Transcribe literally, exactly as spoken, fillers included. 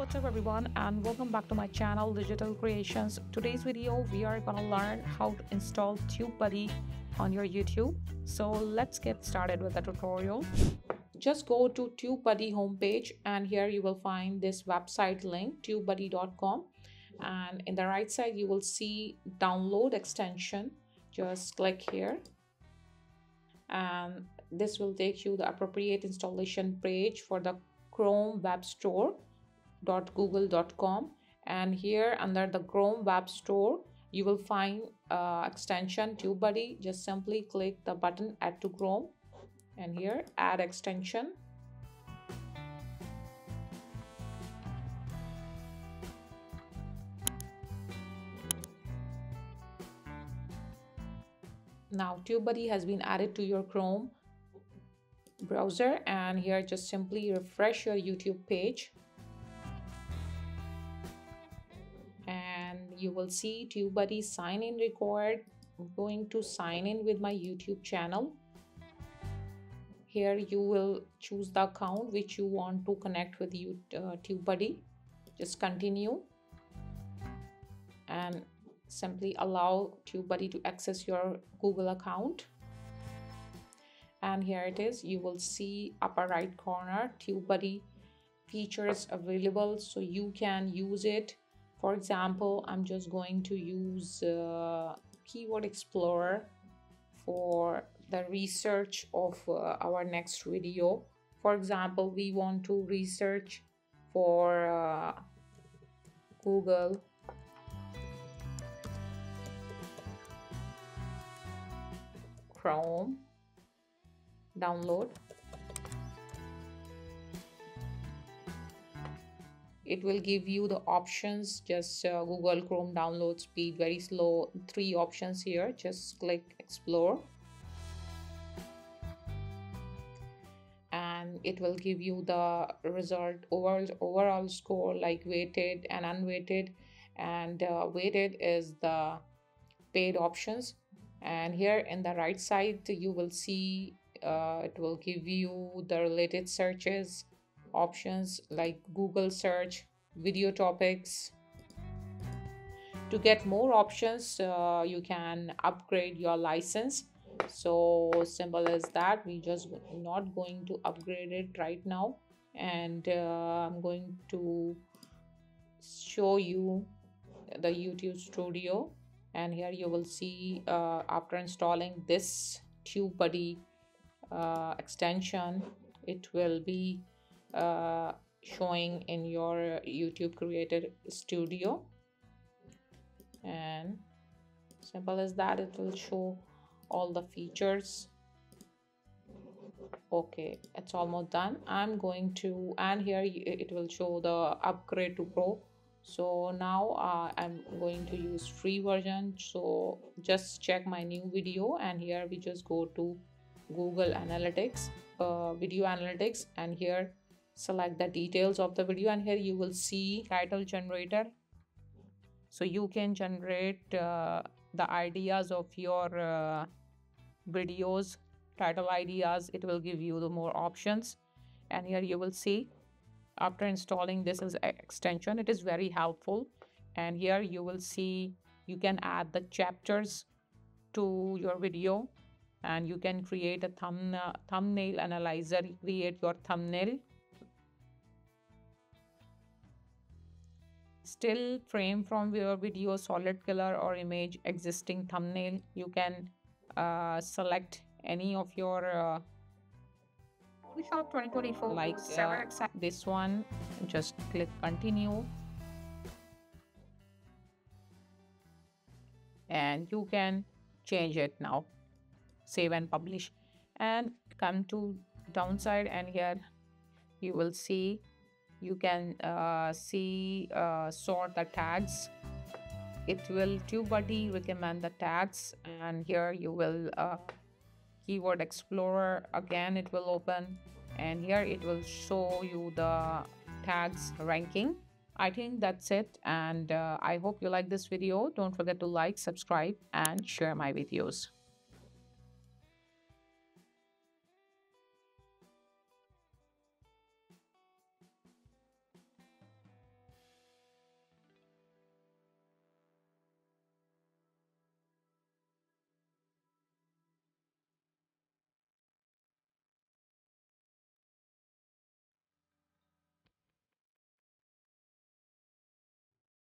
What's up everyone, and welcome back to my channel Digital Creations. Today's video we are gonna learn how to install TubeBuddy on your YouTube. So let's get started with the tutorial. Just go to TubeBuddy homepage and here you will find this website link tube buddy dot com, and in the right side you will see download extension. Just click here and this will take you the appropriate installation page for the Chrome Web Store dot google dot com, and here under the Chrome Web Store you will find uh, extension TubeBuddy. Just simply click the button add to Chrome and here add extension. Now TubeBuddy has been added to your Chrome browser, and here just simply refresh your YouTube page and you will see TubeBuddy sign in required. I'm going to sign in with my YouTube channel. Here you will choose the account which you want to connect with you uh, TubeBuddy. Just continue and simply allow TubeBuddy to access your Google account. And here it is, you will see upper right corner TubeBuddy features available, so you can use it. For example, I'm just going to use uh, Keyword Explorer for the research of uh, our next video. For example, we want to research for uh, Google Chrome download. It will give you the options. Just uh, Google Chrome download speed very slow, three options here. Just click explore and it will give you the result overall overall score, like weighted and unweighted, and uh, weighted is the paid options. And here in the right side you will see uh, it will give you the related searches options like Google search, video topics. To get more options uh, you can upgrade your license. So simple as that. We just not going to upgrade it right now, and uh, I'm going to show you the YouTube Studio. And here you will see uh, after installing this TubeBuddy uh, extension, it will be uh, showing in your YouTube Creator Studio, and simple as that, it will show all the features. Okay, it's almost done. I'm going to, and here it will show the upgrade to Pro. So now uh, I'm going to use free version. So just check my new video, and here we just go to Google Analytics, uh, video analytics, and here select the details of the video, and here you will see title generator. So you can generate uh, the ideas of your uh, videos, title ideas. It will give you the more options, and here you will see after installing this is extension, it is very helpful. And here you will see you can add the chapters to your video, and you can create a thumb thumbnail analyzer, create your thumbnail, still frame from your video, solid color or image, existing thumbnail. You can uh, select any of your uh, twenty twenty-four like uh, this one. Just click continue and you can change it now, save and publish, and come to downside, and here you will see you can uh, see uh, sort the tags. It will TubeBuddy recommend the tags, and here you will uh, Keyword Explorer again it will open, and here it will show you the tags ranking. I think that's it, and uh, I hope you like this video. Don't forget to like, subscribe and share my videos.